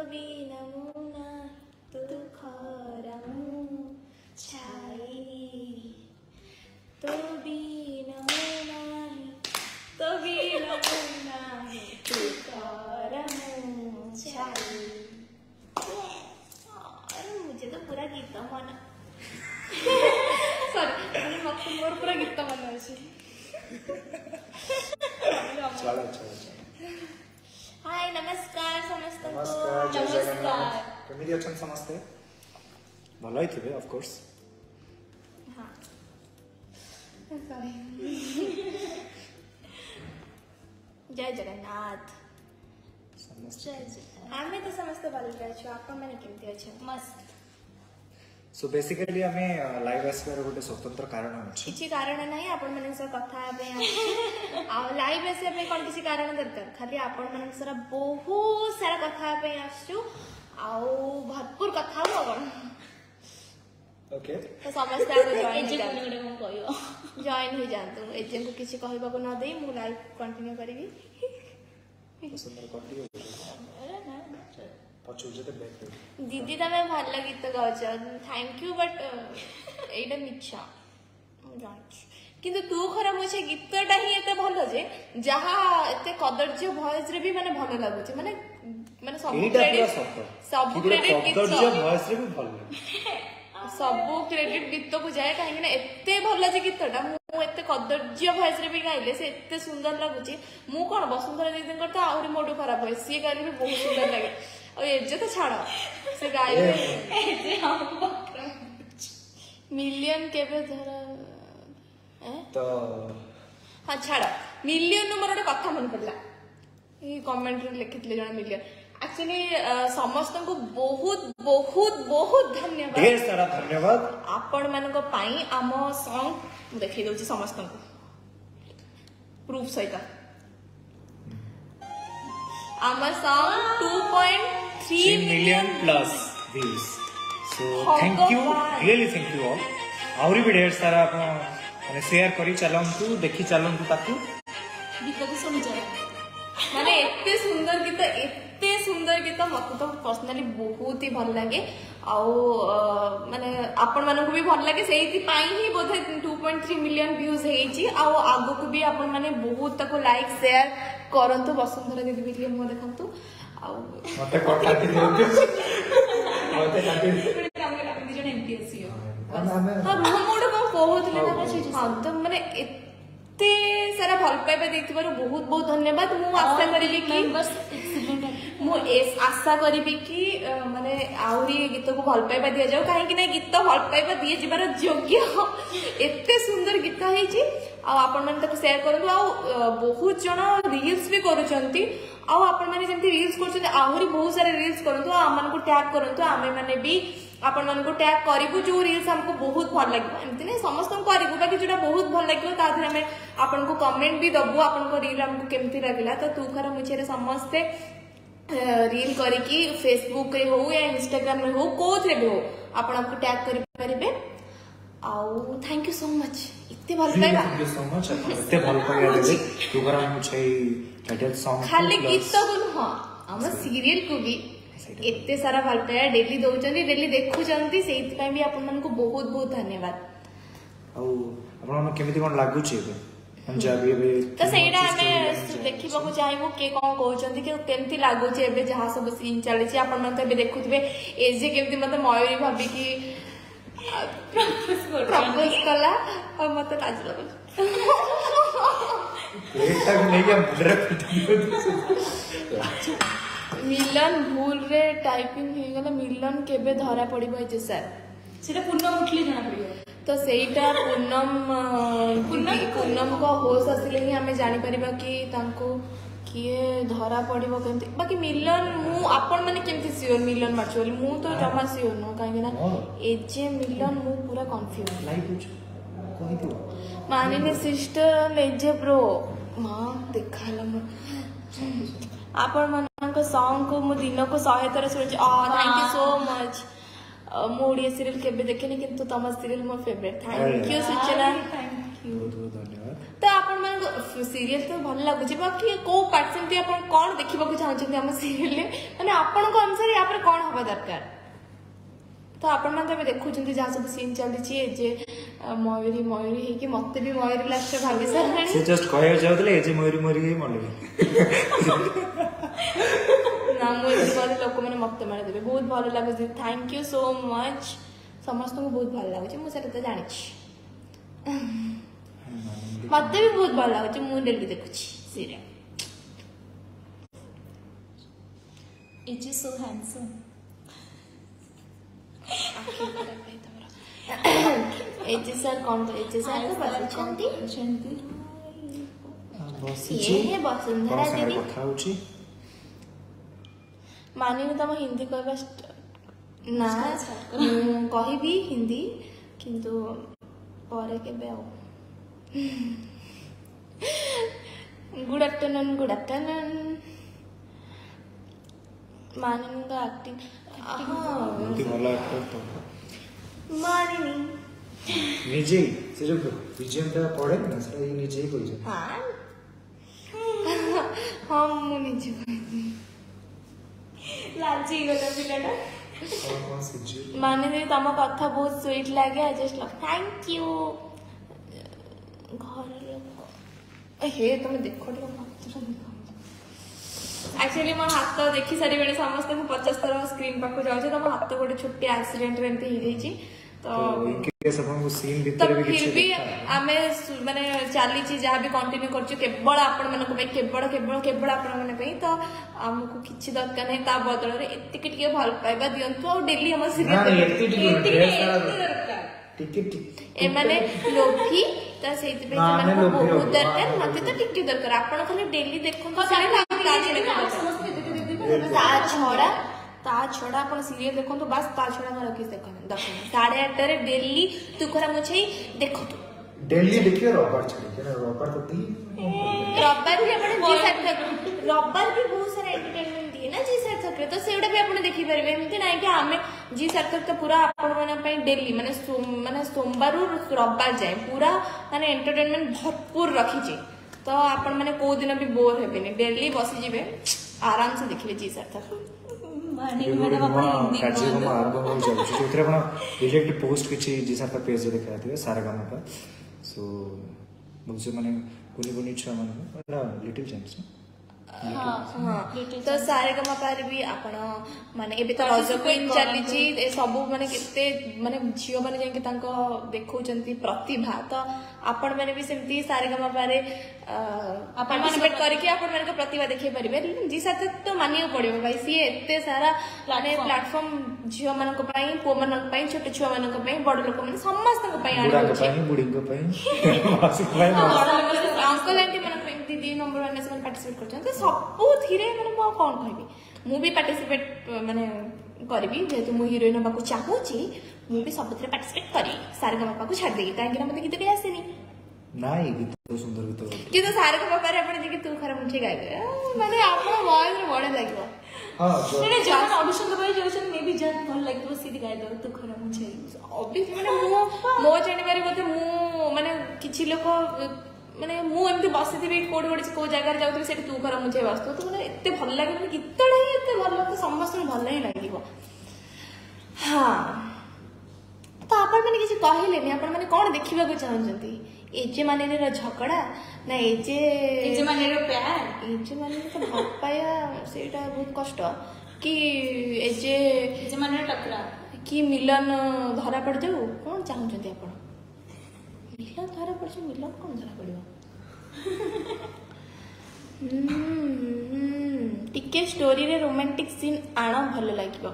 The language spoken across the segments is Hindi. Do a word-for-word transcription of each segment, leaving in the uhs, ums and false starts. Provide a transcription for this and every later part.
भी नमूना तो दुखरा छाई तो भी नमूना तो भी नमूना तू करम छाई। अरे मुझे तो पूरा गीत मन सॉरी मत मोर पूरा गीत मन अच्छे। चलो चलो हाय नमस्कार समस्त नमस्कार जय नमस्कार जगन्नाथ केमिति अछन समस्ते भलो ही थिबे ऑफ कोर्स। हां सॉरी जय जगन्नाथ समस्ते आमे तो समस्त भलो रहछु आपन माने केमिति अछि मस्त। सो बेसिकली हमें लाइव आसबार गोटे स्वतंत्र कारण अछि किछि कारण नाही आपण माने से कथा पे आ लाइव आसे पे कोन किछि कारण दरकार खाली आपण माने सारा बहुत सारा कथा पे आछु आ भरपूर कथा हो कोन ओके तो समस्त आगे जॉइन हो जाते गोटे कोन कहियो जॉइन हो जाते एजेंट को किछि कहबा को न देई मु लाइव कंटिन्यू करबी सुंदर कंटिन्यू पछु जते बैक दीदी तमे भल गीत गाउछ थैंक यू बट एटा मिच्छा जाच किंतु तू खरा मुझे गीतटा ही एते भलो जे जहा एते कदर्ज्य वॉइस रे भी माने भलो लागुछ माने माने सब क्रेडिट सब क्रेडिट गीत कदर्ज्य वॉइस रे भी भलो सब क्रेडिट गीत को जाए कहीं ना एते भलो जे गीतटा मु एते कदर्ज्य वॉइस रे भी गाइले से एते सुंदर लागुछ मु कोन वसुंधरा दीदी करता आउरी मोडू खराब होय सी गाइले भी बहुत सुंदर लागे और एजे तो छाड़ा से गाइले एजे हम मिलियन केबे धरा तो हाँ छाड़ा मिलियन नंबर गोटे कथा मन पड़ला ये कमेंट रे लिखितले जण मिलियन एक्चुअली समस्त को बहुत बहुत बहुत धन्यवाद ढेर सारा धन्यवाद आपण मान को पाई आम सॉन्ग देखै दउची समस्त को प्रूफ सहित आम song two point three million plus views so thank you really thank you all आउरी भी ढेर सारा आपण माने शेयर करी चलंतु देखि चलंतु ताकू गीत को सुनि जा माने एते सुंदर गीत एते सुंदर गीत मत तो पर्सनली बहुत ही भल लागे आउ माने आपण मानको भी भल लागे सेही पाई ही बोधे two point three million views हेची आउ आगो को भी आपण माने बहुत तको लाइक शेयर करंतु वसुंधरा दीदी वीडियो मो देखंतु आउ मते कोटा दी दियंतु मते काटी हम हम जण एमपीएससी हो हमें हां मोड को कहउतले ना अछि हां तो माने एते सारा भल पाइबा देखिबार बहुत बहुत धन्यवाद मु आशा करिबी कि बस मु एस आशा करिबी कि माने आउरी गीत को भल पाइबा दिया जाऊ काहे कि ना गीत भल पाइबा दिए जिबार योग्य एते सुंदर गीत हेची आ आपण मन तक शेयर करंतु आ बहुत जण रील्स भी करूचंती आ आपण माने जेंति रील्स करछन आहुरी बहुत सारे रील्स करंतु आ मन को टैग करंतु आमे माने भी आपण मन को टैग करिवु जो रील्स हमको बहुत भल लागबो एमति नै समस्त को करिवु बाकी जेटा बहुत भल लागबो ता धरे हमें आपण को कमेंट भी दबो आपण को रील हमको केमति लागला तो तू खरा मुझे समस्त रील करी की फेसबुक रे हो या इंस्टाग्राम रे हो कोथरे भी हो आपण हमको टैग करि परिबे आउ थैंक यू सो मच इत्ते भल पाइबा थैंक यू सो मच इत्ते भल पाइबा देबे तू करा मुझे टाइटल सॉन्ग खाली गीत को हां हम सीरियल को भी एते सारा भल पाया डेली दउचंदी डेली देखुचंदी सेति पय भी आपन मन को बहुत बहुत धन्यवाद आउ आपन मन केमिति कोन लागु छी हम जाबी बे तो सेटा हमें देखिबा को चाहबो के कोन कहउचंदी के केमति लागु छी एबे जहां सब सीन चले छी आपन मन तो एबे देखुतबे एजे केमति मते मयूरी भाबी की प्रपोज कला और मते लाज लागल एटा को नै के मुंडरे पिटियो मिलन भूल रे टाइपिंग हे गला मिलन केबे धरा पड़िबो जे सर सेटा पूनम उठली जाना पड़ियो तो सेटा पूनम पूनम पूनम को होश आसिले ही हमें जानि परिबा कि तांको किए धरा पड़िबो केमति बाकी मिलन मु आपण माने केमति सियोर मिलन माचोली मु तो जमा सियोर न काहे ना ए जे मिलन मु पूरा कंफ्यूज लाइक कुछ कहि दियो मानिनी सिस्टर लेजे ब्रो मां देखाला मु आपण मानक सॉन्ग को मु दिन को सौ थर सुनि थैंक यू सो मच मु ओडिया सीरियल केबे देखेनी किंतु तम सीरियल मोर favourite thank you Suchana thank you बहुत बहुत धन्यवाद तो आपण मन सीरियल तो भल लागुची बाकी को पार्ट सेमती आपण कोन देखिबा को चाहछन्ती हम सीरियल ले माने आपण को अनुसार या पर कोन हबा दरकार तो आपण मन तबे देखुछन्ती जा सब सीन चली छी जे मयूरी मयूरी हे कि मते भी मयूरी लास्ट भागे सर से जस्ट कहया जाउतले जे मयूरी मयूरी मन ना मयूरी वाले लोक माने मते मारे देबे बहुत भल लागुची थैंक यू सो मच समस्त को बहुत भल लागुची मु सेटा तो जानि छी मते भी बहुत भल लागुची मु डेली देखुची serial is so handsome AJ sir कौन तो एजे सर तो बसछन्ती छन्ती बसिछि ये है वसुंधरा दीदी कथा होछि मानी तम हिंदी कहबा ना मु कहबी हिंदी किंतु परे केबे आउ गुड आफ्टरनून गुड आफ्टरनून मानी का एक्टिंग बहुत भला एक्टर तो मानिनी निजे से जो विजयंता पढ़े ना सर ये निजे ही कोई हाँ हाँ मु निजे लालची गला पिलाटा हां सिजी मानिनी तम कथा बहुत स्वीट लागे I just love thank you घर लोग हे तुम देखो एक्चुअली मो हाथ देखी सारी बेले समस्त को पचास थर स्क्रीन पाखु जाउछे तो मो हाथ गोटे छोटी एक्सीडेंट रे एंती हो जाई तो इनके सब हमको सीन तो भीतर भी फिर किछि भी आमे माने चाली छी जहाँ भी कंटिन्यू करछु केवल आपण मन को पे केवल केवल केवल आपण मन पे तो हमको किछि दरकार नहीं ता बदल रे एत्ते के भल पाइबा दियंतु और डेली हम ना सीरियल एत्ते टिके टिके टिके ए माने लोभी ता सेति पे ना, मन लोभी को बहुत लोभी। दरकार हाँ, मते तो टिके दरकार आपण खाली डेली देखो ता छड़ा ता छड़ा अपन सीरियल देखो तो बस ता छड़ा न रखी देखो देखो साढ़े आठ रे डेली तू खरा मुछई देखो तो डेली देखियो रबर छड़ी के रबर तो दी रब्बार भी अपन जी सार्थक रब्बार भी बहुत सारा एंटरटेनमेंट दिए ना जी सार्थक रे तो सेउडा भी अपन देखि परबे एमति नाही कि हमें जी सार्थक तो पूरा आपण माने पे डेली माने माने सोमवार रु रब्बार जाए पूरा माने एंटरटेनमेंट भरपूर रखी छी तो आपण माने को दिन भी बोर हेबेनी डेली बसी जिवे आराम से देखिबे जी सार्थक माने मैडम अपन हिंदी कार्यक्रम आरंभ हो जाउछ जोथरे आपण डायरेक्ट पोस्ट किछि जी साथ पेज रे देखा दिबे सारा काम का सो मुझे माने कोनी कोनी छुआ माने लिटिल चैम्प्स हाँ तो सारे गमा पार भी आपण माने एबे तो रज क्वीन चली छी ए सब माने केते माने झियो माने जे तांको देखौचंती प्रतिभा तो आपण माने भी सेमती सारे गमा पारे आपण पार्टिसिपेट करके आपण माने को प्रतिभा देखै परिबे जी साथ तो मानियो पड़िबो भाई सी एते सारा माने प्लेटफार्म झियो माने को पई पो माने को पई छोटे छुआ माने को पई बड़ लोक माने समस्त को पई आनी बुढ़ा को बुढ़ी को मासिक भाई अंकल आंटी माने दीदी नंबर वन से पार्टिसिपेट करछन सबू थिरे माने मो कोन कहबी मु भी पार्टिसिपेट माने करबी जेतु मु हीरोइन बाकू चाहूची मु भी सबथरे पार्टिसिपेट करी सारे गमा बाकू छाड़ देगी काहे कि मते गीत के आसेनी नाई गीत तो सुंदर गीत कि तो सारे गमा पारे आपण जे कि तू खरा मुठी गाइबे माने आपण वॉइस रे बडे लागो हां ने जन ऑडिशन दबाई जाउछन मे भी जन भल लागो सीधी गाय दो तू खरा मुठी ऑब्वियस माने मो मो जानि बारे मते मु माने किछि लोक माने मु एमती बसिथिबी कोड कोड को जगह जाउथि सेठी तू खरा मुझे वास्तव तो माने एते भल लागे माने गीतडा ही एते भल तो समस्त भल ही लागिवो हां तो आपण माने किछि कहिले नि आपण माने कोन देखिबा को चाहछंती एजे माने रे झगड़ा ना एजे एजे माने रे प्यार एजे माने तो भल पाया सेटा बहुत कष्ट कि एजे एजे माने रे टकरा कि मिलन धरा पड़ जाऊ कोन चाहछंती आपण मिलन धरा पड़ जाऊ मिलन कोन धरा पड़िबो टिके स्टोरी रे रोमांटिक सीन आना भल लागिबो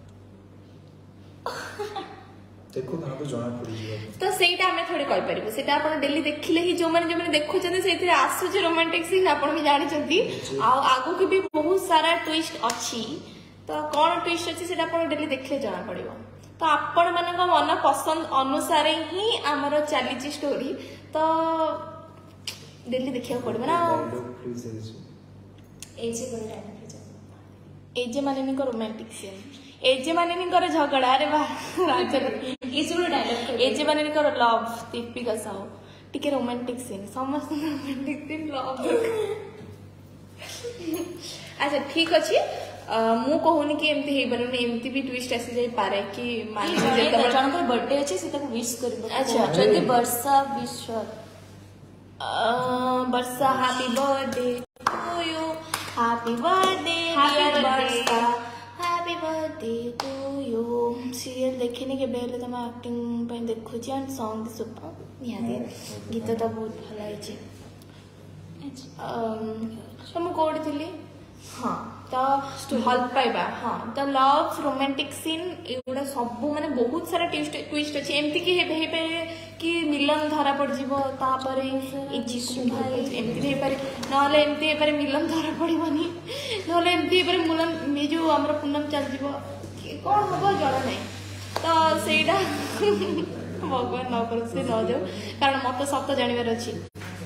देखो ना तो जाना पड़ी जीवा तो सेटा हमें थोड़े कहि परिबो सेटा आपण डेली देखिले ही जो माने जो माने देखु चंदी सेति आसु जे रोमांटिक सीन आपण भी जानि चंदी आ आगु के भी बहुत सारा ट्विस्ट अछि तो कोन ट्विस्ट अछि सेटा आपण डेली देखले जाना पड़िबो तो आपण मन को मन पसंद अनुसार ही हमरो चली ची स्टोरी तो डेली देखिया पड़बो ना प्लीज एजे कोन डायलॉग एजे माने नि को रोमांटिक सीन एजे माने नि कर झगड़ा रे वाह राजर एजे कोन डायलॉग एजे माने नि कर लव दीपिका साहू टिके रोमांटिक सीन समस्त रोमांटिक सीन लव अच्छा ठीक अच्छे मु कहूनी कि एमती हे बनने एमती भी ट्विस्ट आसी जाई पारे कि माने जनकर बर्थडे अछि से ताको विश करबो अच्छा जदी Varsha wish Varsha happy birthday to you happy birthday Happy dear birthday. Varsha happy birthday to you serial देखिनी के बेले तुम एक्टिंग पे देखु छी एंड सॉन्ग सब निहाती गीत तो बहुत भल है तो मु कोड थिली हाँ तो भल पाइबा हाँ तो लव रोमांटिक सीन एगुड़ा सब माने बहुत सारा ट्विस्ट ट्विस्ट अच्छे एमती कि हे हे पारे कि मिलन धरा पड़ जीवो तापरे ए जीसु भाई एमती हे पारे नले एमती हे पारे मिलन धरा पड़िबनी नले एमती हे पारे मिलन मे जो हमर पूनम चल जीवो कोन हबो जणा नै तो सेटा भगवान न करू से न जाऊ कारण मत सत जानिबार अछि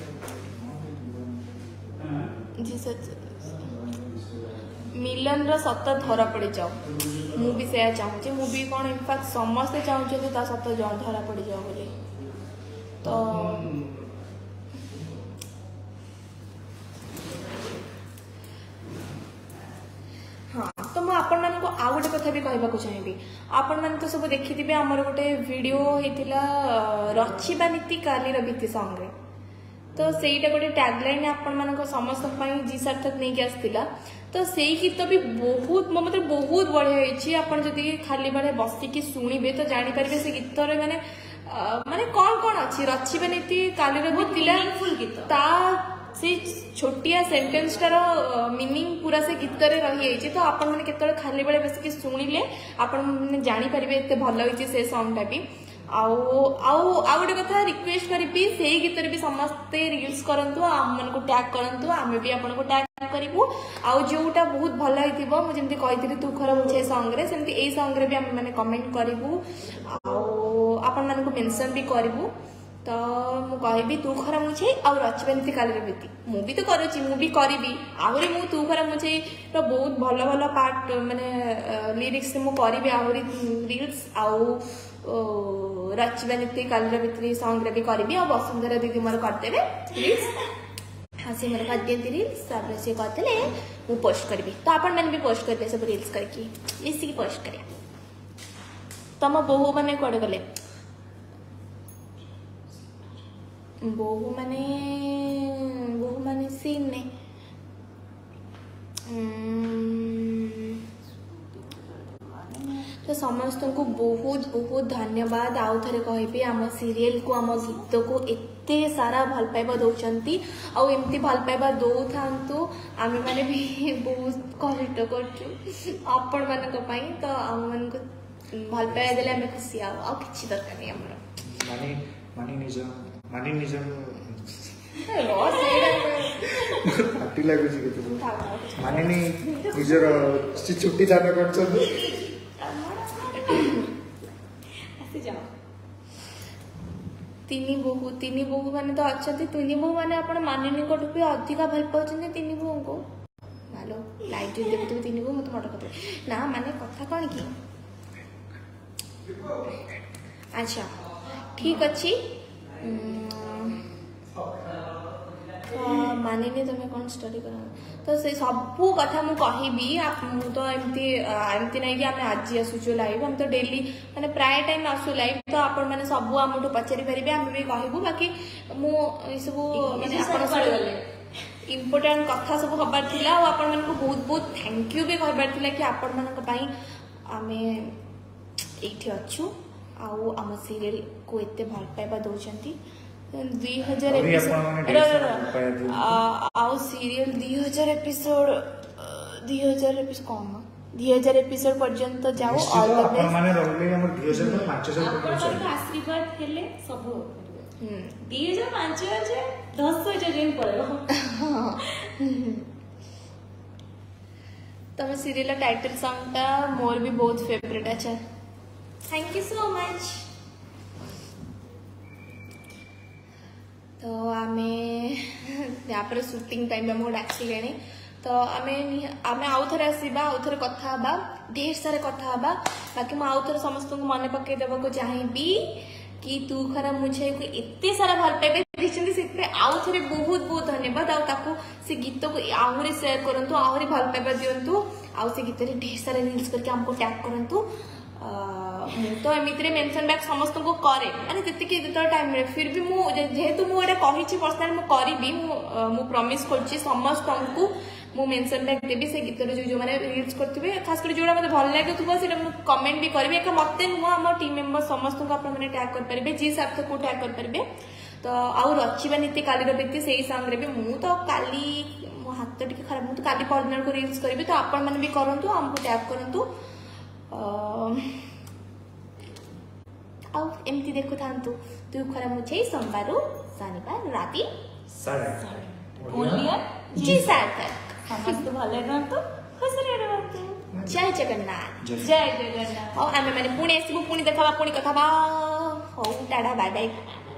जी सच मिलन रो सत धरा पड़ जाओ मु भी से चाहूँ मु भी कौन इनफैक्ट समस्ते चाहूँ ता सत धरा पड़ जाओ बोले तो हाँ तो मुझे आपण मानक आउ गोटे कथा भी कहवाक चाहिए आपण मान तो सब देखी आमर गोटे वीडियो होता रचिबा नीति काली रीति सॉन्ग रे तो सेटा गोटे टैगलाइन आपण मानक समस्त जी सार्थक नहीं आसला तो से गीत भी बहुत मो मतलब बहुत बढ़िया होती आपन जदि खाली बेले बसिकी शुणवे तो जानीपारे से गीत माने माने कौन कौन अच्छी रचिबा नीति काली मीनिंगफुल गीत ता से छोटिया सेंटेंस टार मीनिंग पूरा से गीत रे रही है तो आपण माने केतले खाली बेले बसिकी शुणिले आपण माने जानी पारिबे एते भल होईची से सॉन्ग टा भी आउ आउ आउ गोटे कथा रिक्वेस्ट करी से गीत भी समस्ते रील्स करंतु आम मन को टैग करंतु आमे भी आपन को टैग करिवु आउ जोटा बहुत भल होइतिबो मु जेमति कहितली तू खरा मुछे सॉन्ग रे सेमति ए सॉन्ग रे भी हम माने कमेंट करिवु आउ आपन मन को मेंशन भी करिवु तो मु कहबी तू खरा मुछे आउ रचबेंती काली बीती मु भी तो करूची मु भी करबी आहुरी मु तू खरा मुछे तो बहुत भल भल पार्ट माने लिरिक्स मु करबी आहुरी रील्स आउ रचिबा नीति काली भित्री सॉन्ग रे भी करबी आ वसुंधरा दीदी मोर करदेबे रील्स हाँ से मोर कर दियंती रील्स तापर से करदेले मु पोस्ट करबी तो आपण मैंने भी पोस्ट करबे सब रील्स करके इसी की पोस्ट करिया तम बहु माने कोडे गले बहु माने बहु माने सीन ने तो समस्त को बहुत बहुत धन्यवाद आउ थे कहि आम सीरियल को आम गीत को एते सारा भल पाइबा दौरान आउ एमती भल पाइबा दौ था आम मैंने भी बहुत कष्ट करपण मान तो आम मान भल पाइबा देले आम खुशी आ कि दरकार नहीं आमर मानी मानी निज मानी निज पार्टी लागुची केते मानी नि निजर छुट्टी दान करछन तीन बहु तीन बहु मैंने तो अच्छा तीन बहु मैंने आप मानिनी को भी अधिका भल पाँच तीन बहु को मालो लाइट देखते तीन बहु मत मट कर ना माने कथा कौन कि अच्छा ठीक अच्छी मानिनी तुम कौन स्टडी कर तो से सबू कथा मु कहबी मु तो एमती एमती नहीं कि आम आज आसुचु लाइव हम तो डेली माने प्राय टाइम आसु लाइव तो आपण माने सबू आमठू पचारि पारे आम भी कहबू बाकी मु सब माने इम्पोर्टाट कथा सब हबार थिला और आपण मन को बहुत बहुत थैंक यू भी कहबार थिला कि आपण मन पई आमे एठी अछु आउ आम सीरियल को एते भल पाइबा दउचंती दुई हजार एपिसोड आउ सीरियल दुई हजार एपिसोड दुई हजार एपिसोड कौन दुई हजार एपिसोड पर्यंत जाओ ऑल द बेस्ट माने रहले हमर दुई हजार तो पाँच हजार आपन आशीर्वाद हेले सब हम दुई हजार पाँच हजार दस हजार जेन पड़ेगा तब सीरियल टाइटल सॉन्ग टा मोर भी बहुत फेवरेट अच्छा थैंक यू सो मच तो आमे यहाँ शूटिंग टाइम में डाकिले तो आमे आमे आउ थे आसवा आउ थे कथा हबा ढेर सारे कथा हबा बाकी मुझे आउ थे समस्त को मन पकईदेवा चाहिए कि तू खरा मुझे एते सारा भल पाइबे आउ थे बहुत बहुत धन्यवाद आउ से गीत को आहरी सेयार करूँ आहरी भल पाइबा दिंतु आउ से गीत ढेर सारा रील्स करके हमको टैग करूँ तो एमती मेंशन बैक समस्त को करे माने जी जो टाइम मिले फिर भी जेहेतु मुझे कही पर्सनाल मुझे मु प्रमिश कर समस्त को मु मेंशन बैक देवी से गीत जो जो मैंने रील्स करते खास कर जो मतलब भल लगे कमेंट भी करेंगे एक मत नुह आम टीम मेंबर समस्त को आपने टैग करेंगे जी साथ को टैग करेंगे तो आउ रचिबा नीति काली नीति से सांगे भी मु तो काली मो हाथ टे खराब मुझे काली पर्सनाल को रील्स करी तो आपण मैंने भी करूँ आमको टैग करूँ आउ एमती देखु था तू खरा मुझे सोमवार शनिवार राति जी सात समस्त भले रहतु खुशी रहतु जय जगन्नाथ जय जगन्नाथ और आम मैंने पुणी आसबू पुणी देखा पुणी कथा हौ टाटा बाय बाय।